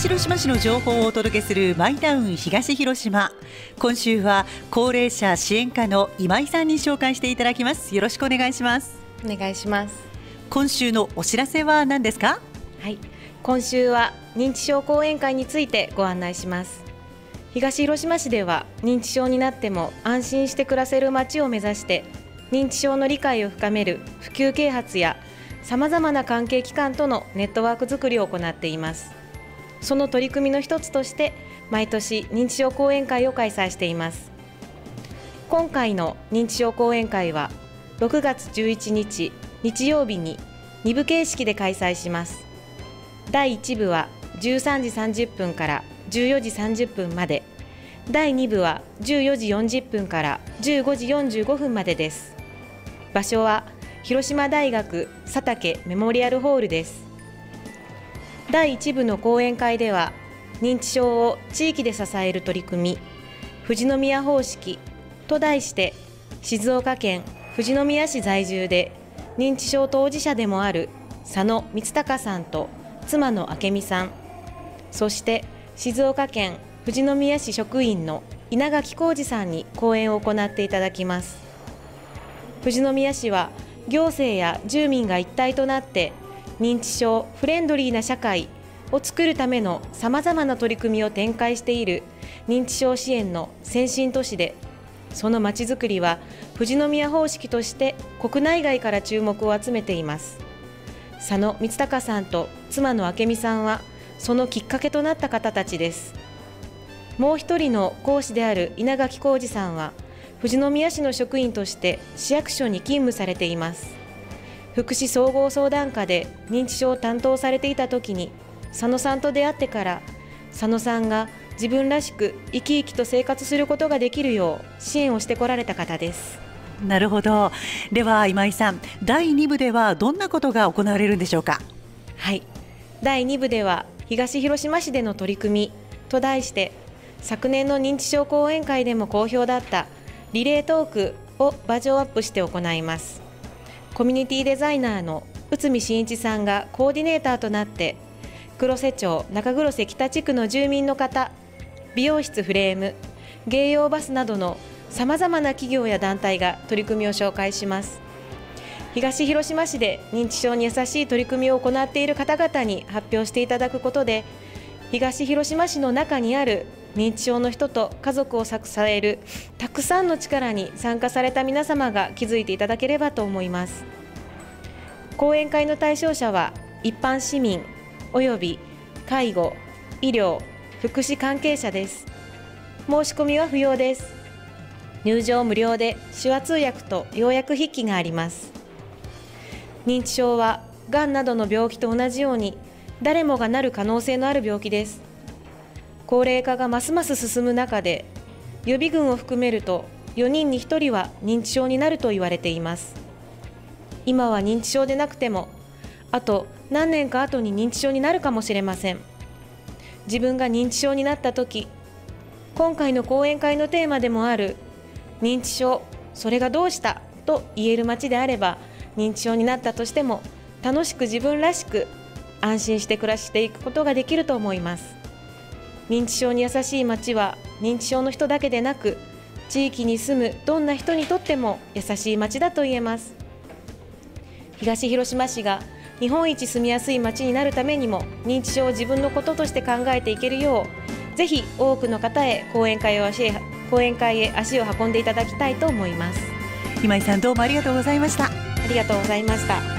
広島市の情報をお届けするマイタウン東広島。今週は高齢者支援課の今井さんに紹介していただきます。よろしくお願いします。 お願いします。 今週のお知らせは何ですか？ はい、今週は認知症講演会についてご案内します。東広島市では認知症になっても安心して暮らせる街を目指して認知症の理解を深める普及啓発やさまざまな関係機関とのネットワーク作りを行っています。その取り組みの一つとして毎年認知症講演会を開催しています。今回の認知症講演会は6月11日日曜日に2部形式で開催します。第1部は13時30分から14時30分まで、第2部は14時40分から15時45分までです。場所は広島大学佐竹メモリアルホールです。第1部の講演会では認知症を地域で支える取り組み富士宮方式と題して静岡県富士宮市在住で認知症当事者でもある佐野光隆さんと妻の明美さん、そして静岡県富士宮市職員の稲垣浩二さんに講演を行っていただきます。富士宮市は行政や住民が一体となって認知症フレンドリーな社会を作るためのさまざまな取り組みを展開している認知症支援の先進都市で、そのまちづくりは富士宮方式として国内外から注目を集めています。佐野光隆さんと妻の明美さんはそのきっかけとなった方たちです。もう一人の講師である稲垣浩二さんは富士宮市の職員として市役所に勤務されています。福祉総合相談課で認知症を担当されていた時に佐野さんと出会ってから佐野さんが自分らしく生き生きと生活することができるよう支援をしてこられた方です。 なるほど。では今井さん、第2部ではどんなことが行われるんでしょうか？ はい、第2部では東広島市での取り組みと題して昨年の認知症講演会でも好評だったリレートークをバージョンアップして行います。コミュニティデザイナーの内海真一さんがコーディネーターとなって黒瀬町中黒瀬北地区の住民の方、美容室フレーム、芸用バスなどのさまざまな企業や団体が取り組みを紹介します。東広島市で認知症に優しい取り組みを行っている方々に発表していただくことで、東広島市の中にある認知症の人と家族を支えるたくさんの力に参加された皆様が気づいていただければと思います。講演会の対象者は一般市民および介護、医療、福祉関係者です。申し込みは不要です。入場無料で手話通訳と要約筆記があります。認知症はがんなどの病気と同じように誰もがなる可能性のある病気です。高齢化がますます進む中で予備軍を含めると4人に1人は認知症になると言われています。今は認知症でなくてもあと何年か後に認知症になるかもしれません。自分が認知症になった時、今回の講演会のテーマでもある認知症、それがどうしたと言える街であれば、認知症になったとしても楽しく自分らしく安心して暮らしていくことができると思います。認知症に優しい街は認知症の人だけでなく地域に住むどんな人にとっても優しい街だと言えます。東広島市が日本一住みやすい街になるためにも認知症を自分のこととして考えていけるよう、ぜひ多くの方へ講演会へ足を運んでいただきたいと思います。 今井さん、どうもありがとうございました。 ありがとうございました。